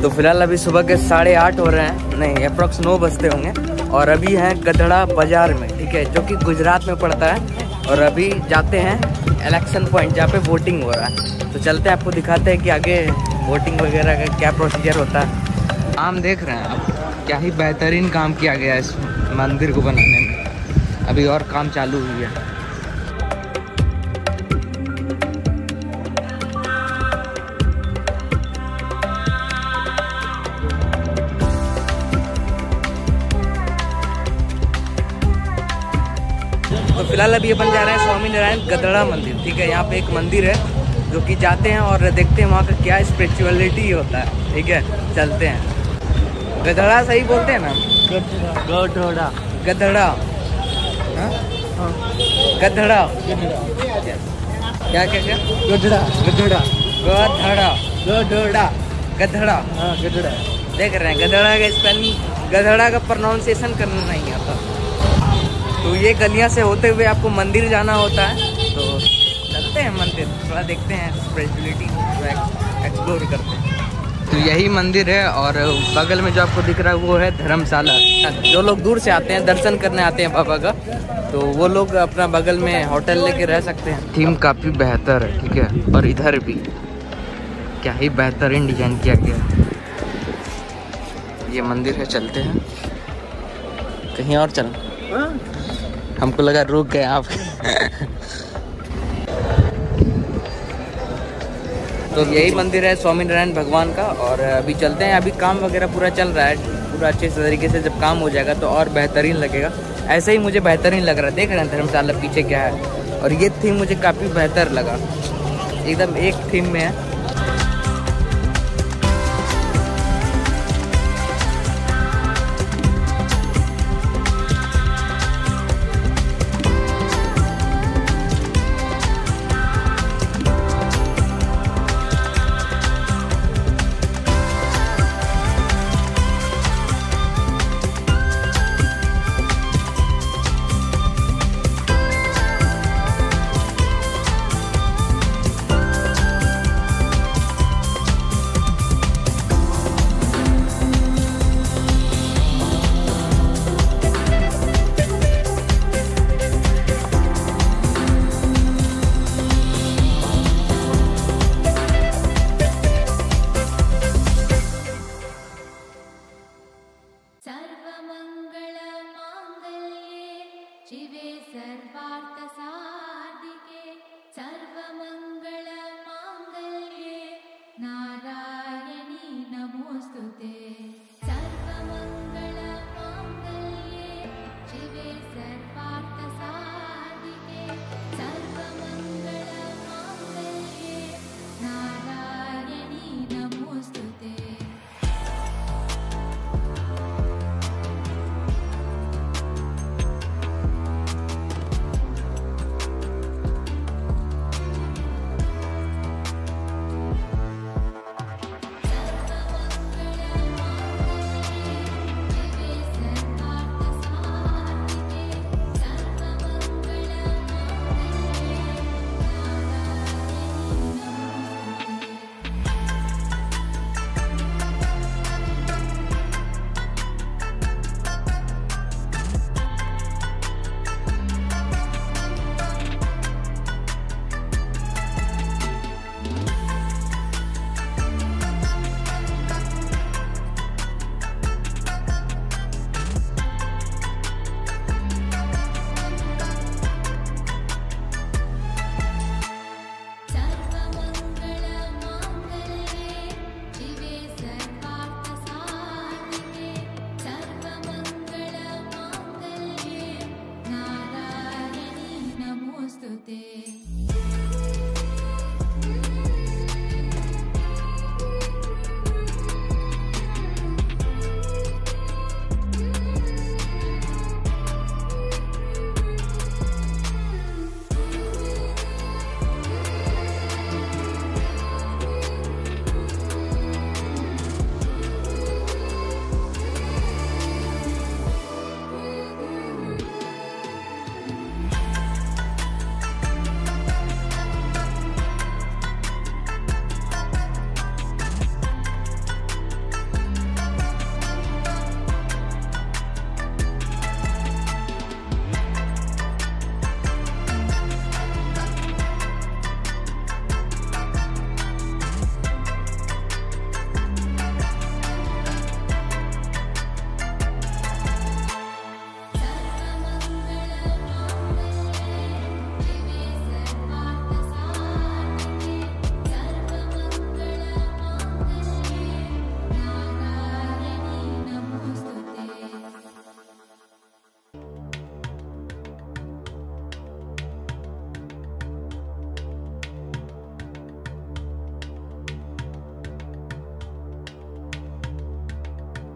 तो फिलहाल अभी सुबह के 8:30 हो रहे हैं, नहीं अप्रॉक्स 9 बजते होंगे। और अभी हैं गधड़ा बाजार में, ठीक है, जो कि गुजरात में पड़ता है। और अभी जाते हैं इलेक्शन पॉइंट जहाँ पे वोटिंग हो रहा है। तो चलते हैं, आपको दिखाते हैं कि आगे वोटिंग वगैरह का क्या प्रोसीजर होता है। काम देख रहे हैं आप, क्या ही बेहतरीन काम किया गया है इस मंदिर को बनाने में। अभी और काम चालू हुई है। तो फिलहाल अभी अपन जा रहे हैं स्वामीनारायण गधड़ा मंदिर, ठीक है। यहाँ पे एक मंदिर है जो कि जाते हैं और देखते हैं वहाँ का क्या स्पिरिचुअलिटी होता है, ठीक है। चलते हैं। गधड़ा सही बोलते हैं ना? गधड़ा गधड़ा गधड़ा क्या क्या क्या? गधड़ा गधड़ा गधड़ा गधड़ा गधड़ा गधड़ा। देख रहे हैं गधड़ा का स्पेलिंग, गधड़ा का प्रोनाउंसिएशन करना नहीं आता। तो ये गलियां से होते हुए आपको मंदिर जाना होता है। तो चलते हैं मंदिर, थोड़ा देखते हैं स्पिरिचुअलिटी, एक्सप्लोर करते हैं। तो यही मंदिर है और बगल में जो आपको दिख रहा है वो है धर्मशाला। जो लोग दूर से आते हैं, दर्शन करने आते हैं बाबा का, तो वो लोग अपना बगल में होटल लेके रह सकते हैं। थीम काफ़ी बेहतर है, ठीक है। और इधर भी क्या ही बेहतरीन डिजाइन किया गया है। ये मंदिर है, चलते हैं कहीं और। चल, हमको लगा रुक गए आप। तो यही मंदिर है स्वामीनारायण भगवान का। और अभी चलते हैं, अभी काम वगैरह पूरा चल रहा है, पूरा अच्छे तरीके से। जब काम हो जाएगा तो और बेहतरीन लगेगा। ऐसे ही मुझे बेहतरीन लग रहा है। देख रहे हैं धर्मशाला पीछे क्या है। और ये थीम मुझे काफ़ी बेहतर लगा, एकदम एक थीम में है।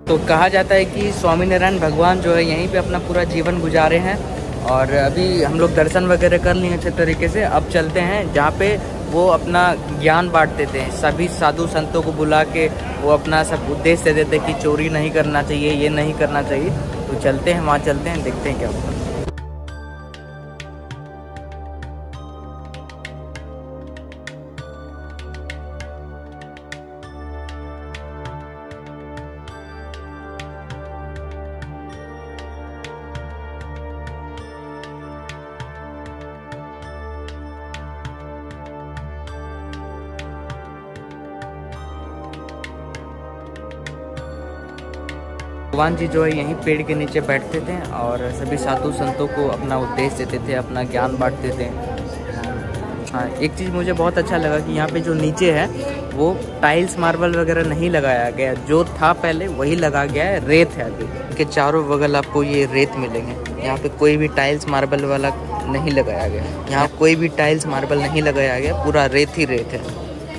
तो कहा जाता है कि स्वामीनारायण भगवान जो है यहीं पे अपना पूरा जीवन गुजारे हैं। और अभी हम लोग दर्शन वगैरह कर लिए अच्छे तरीके से। अब चलते हैं जहाँ पे वो अपना ज्ञान बांट देते हैं, सभी साधु संतों को बुला के वो अपना सब उद्देश्य दे देते हैं कि चोरी नहीं करना चाहिए, ये नहीं करना चाहिए। तो चलते हैं, वहाँ चलते हैं, देखते हैं क्या होगा। भगवान जी जो है यहीं पेड़ के नीचे बैठते थे और सभी साधु संतों को अपना उपदेश देते थे, अपना ज्ञान बांटते थे। हाँ, एक चीज़ मुझे बहुत अच्छा लगा कि यहाँ पे जो नीचे है वो टाइल्स मार्बल वगैरह नहीं लगाया गया, जो था पहले वही लगा गया है, रेत है अभी। इनके चारों बगल आपको ये रेत मिलेंगे। यहाँ पे कोई भी टाइल्स मार्बल वाला नहीं लगाया गया, यहाँ कोई भी टाइल्स मार्बल नहीं लगाया गया, पूरा रेत ही रेत है।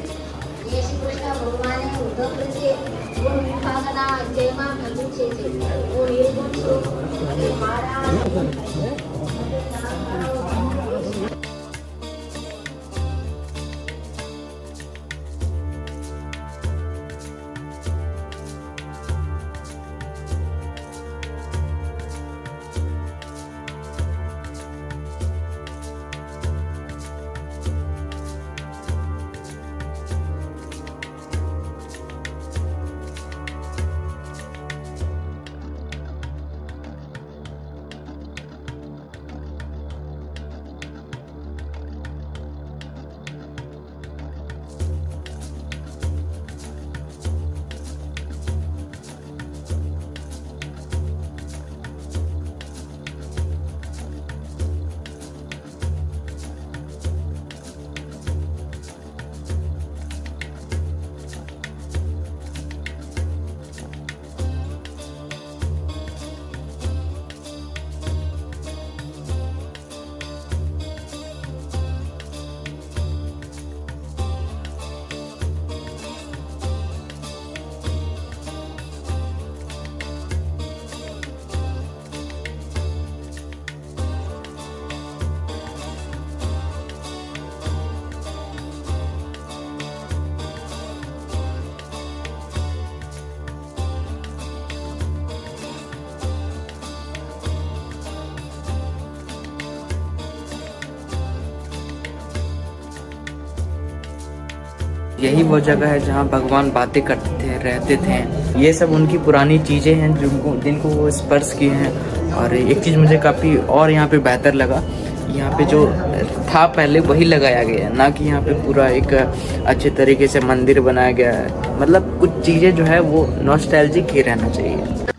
यही वो जगह है जहाँ भगवान बातें करते थे, रहते थे। ये सब उनकी पुरानी चीज़ें हैं जिनको वो स्पर्श किए हैं। और एक चीज़ मुझे काफ़ी और यहाँ पे बेहतर लगा, यहाँ पे जो था पहले वही लगाया गया है, ना कि यहाँ पे पूरा एक अच्छे तरीके से मंदिर बनाया गया है। मतलब कुछ चीज़ें जो है वो नॉस्टैल्जिक ही रहना चाहिए।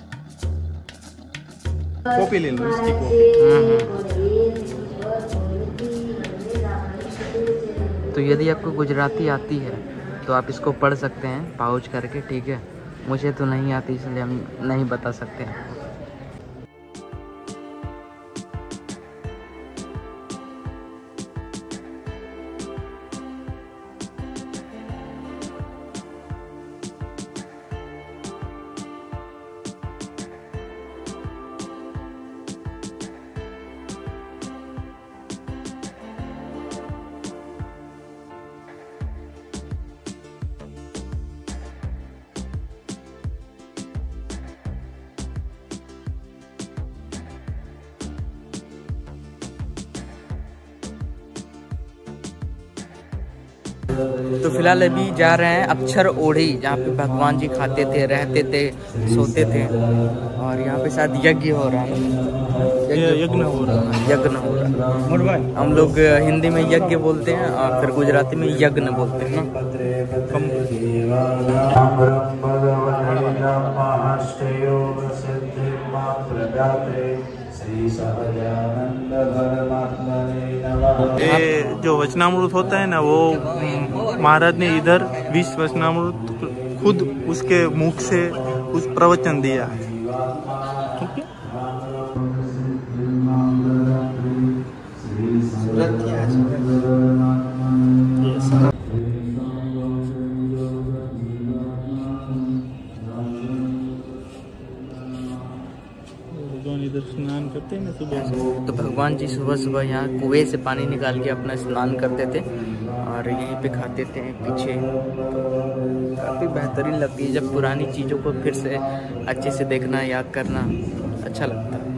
कॉपी ले लो इसकी कॉपी। तो यदि आपको गुजराती आती है तो आप इसको पढ़ सकते हैं पाउच करके, ठीक है। मुझे तो नहीं आती इसलिए हम नहीं बता सकते हैं। तो फिलहाल अभी जा रहे हैं अक्षर ओढ़ी, जहाँ पे भगवान जी खाते थे, रहते थे, सोते थे। और यहाँ पे शायद यज्ञ हो रहा है, यज्ञ हो रहा है। हम लोग हिंदी में यज्ञ बोलते हैं और फिर गुजराती में यज्ञ बोलते हैं ना। ये जो वचनामृत होता है ना, वो महाराज ने इधर 20 वचनामृत खुद उसके मुख से उस प्रवचन दिया। स्नान करते हैं ना सुबह से। तो भगवान जी सुबह सुबह यहाँ कुएं से पानी निकाल के अपना स्नान करते थे और यहीं पे खाते थे पीछे। तो काफ़ी बेहतरीन लगती है जब पुरानी चीज़ों को फिर से अच्छे से देखना, याद करना अच्छा लगता है।